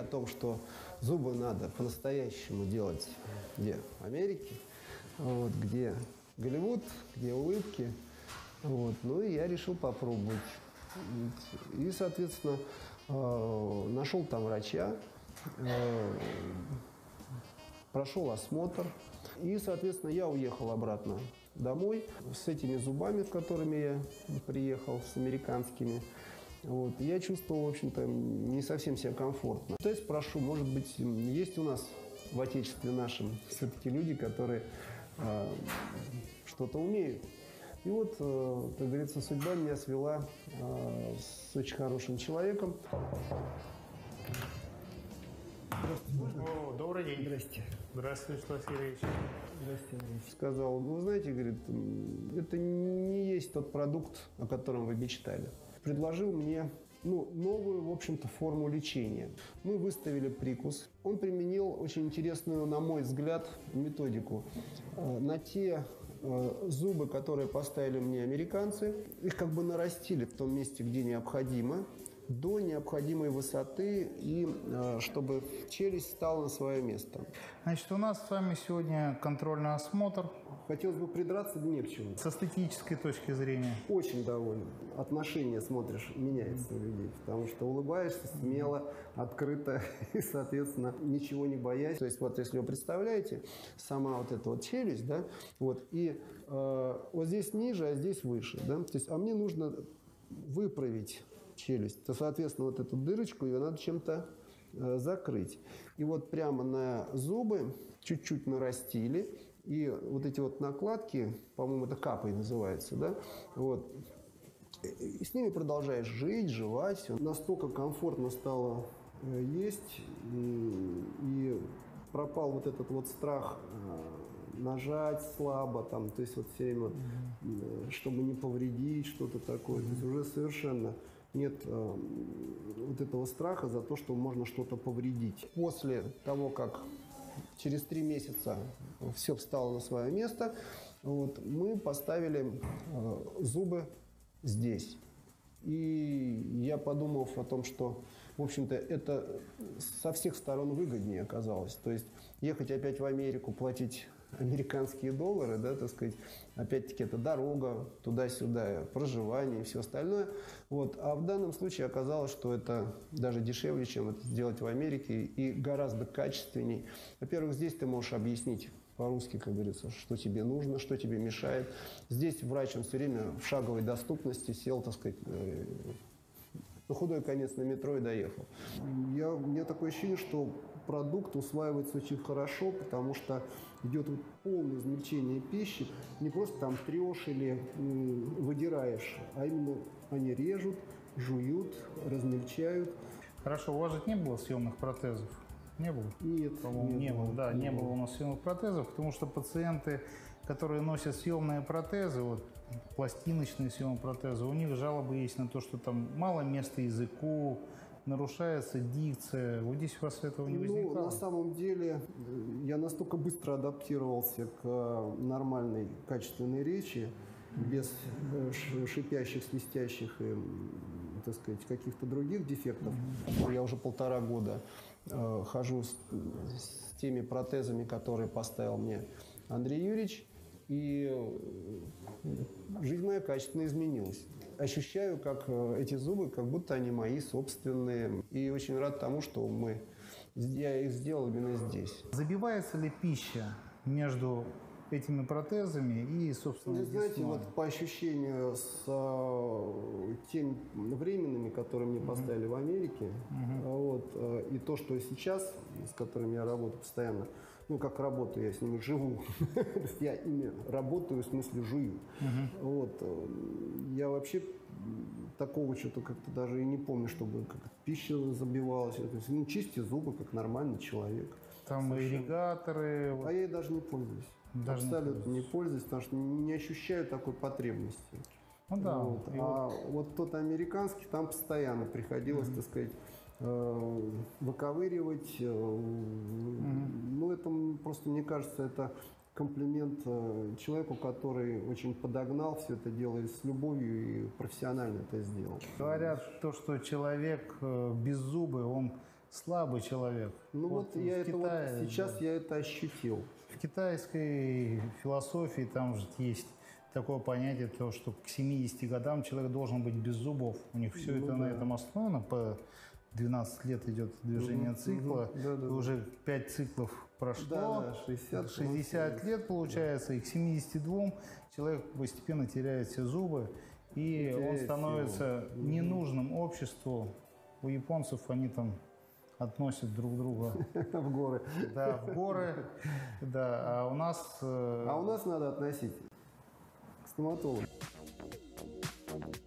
том, что зубы надо по-настоящему делать где? В Америке, вот, где Голливуд, где улыбки. Вот. Ну и я решил попробовать. И, соответственно, нашел там врача, прошел осмотр. И, соответственно, я уехал обратно домой с этими зубами, с которыми я приехал, с американскими. Вот. Я чувствовал, в общем-то, не совсем себя комфортно. То есть прошу, может быть, есть у нас в отечестве нашем все-таки люди, которые что-то умеют. И вот, как говорится, судьба меня свела с очень хорошим человеком. О, добрый день. Здрасте. Здравствуйте, Вячеслав Сергеевич. Здрасте. Сказал, ну, знаете, говорит, это не есть тот продукт, о котором вы мечтали. Предложил мне новую, в общем-то, форму лечения. Мы выставили прикус. Он применил очень интересную, на мой взгляд, методику. На те зубы, которые поставили мне американцы, их как бы нарастили в том месте, где необходимо, до необходимой высоты, и чтобы челюсть стала на свое место. Значит, у нас с вами сегодня контрольный осмотр. Хотелось бы придраться, да не к чему. С эстетической точки зрения. Очень доволен. Отношение, смотришь, меняется у людей, потому что улыбаешься смело, открыто и, соответственно, ничего не боясь. То есть вот если вы представляете, сама вот эта вот челюсть, да, вот, и вот здесь ниже, а здесь выше, да, то есть, а мне нужно выправить челюсть, то, соответственно, вот эту дырочку ее надо чем-то закрыть. И вот прямо на зубы чуть-чуть нарастили, и вот эти вот накладки, по-моему, это капой называется, да, вот, и с ними продолжаешь жить, жевать. Настолько комфортно стало есть, и пропал вот этот вот страх нажать слабо, там, то есть вот все время, чтобы не повредить, что-то такое. То есть уже совершенно нет вот этого страха за то, что можно что-то повредить. После того, как через 3 месяца все встало на свое место, вот, мы поставили зубы здесь. И я, подумав о том, что, в общем-то, это со всех сторон выгоднее оказалось. То есть ехать опять в Америку, платить американские доллары, да, так сказать, опять-таки это дорога туда-сюда, проживание и все остальное. Вот. А в данном случае оказалось, что это даже дешевле, чем это сделать в Америке, и гораздо качественней. Во-первых, здесь ты можешь объяснить по-русски, как говорится, что тебе нужно, что тебе мешает. Здесь врач, он все время в шаговой доступности сел, так сказать, на худой конец на метро и доехал. У меня такое ощущение, что продукт усваивается очень хорошо, потому что идет вот полное измельчение пищи. Не просто там трешь или выдираешь, а именно они режут, жуют, размельчают. Хорошо, у вас же не было съемных протезов? Не было? Нет. По-моему, не было. Да, не было у нас съемных протезов, потому что пациенты, которые носят съемные протезы, вот, пластиночные съемные протезы, у них жалобы есть на то, что там мало места языку, нарушается дикция. Вот здесь у вас этого не возникало? Ну, на самом деле, я настолько быстро адаптировался к нормальной, качественной речи, без шипящих, свистящих и, так сказать, каких-то других дефектов. Я уже 1,5 года хожу с теми протезами, которые поставил мне Андрей Юрьевич, и жизнь моя качественно изменилась. Ощущаю, как эти зубы, как будто они мои собственные. И очень рад тому, что я их сделал именно здесь. Забивается ли пища между этими протезами и, собственно, вы знаете, вот по ощущению с теми временными, которые мне поставили в Америке, вот, и то, что сейчас, с которыми я работаю постоянно, ну, как работаю, я с ними живу, я ими работаю, в смысле жую. Вот, я вообще такого что-то как-то даже и не помню, чтобы как-то пища забивалась. То есть, ну, чисти зубы, как нормальный человек. Там ирригаторы. А я ей даже не пользуюсь. Абсолютно не пользуюсь, потому что не ощущаю такой потребности. Ну да. Вот. Вот тот американский, там постоянно приходилось, так сказать, выковыривать. Ну, это просто, мне кажется, это комплимент человеку, который очень подогнал все это дело и с любовью, и профессионально это сделал. Говорят, то, что человек беззубый, он слабый человек. Ну вот, я это Китае, вот сейчас я это ощутил. в китайской философии там же есть такое понятие, то, что к 70 годам человек должен быть без зубов. У них все это на этом основано. По 12 лет идет движение цикла. И уже 5 циклов прошло. 60 лет получается. И к 72 человек постепенно теряет все зубы. И он становится ненужным обществу. У японцев они там относят друг друга в горы. Да, в горы. Да, а у нас... А у нас надо относить к стоматологу.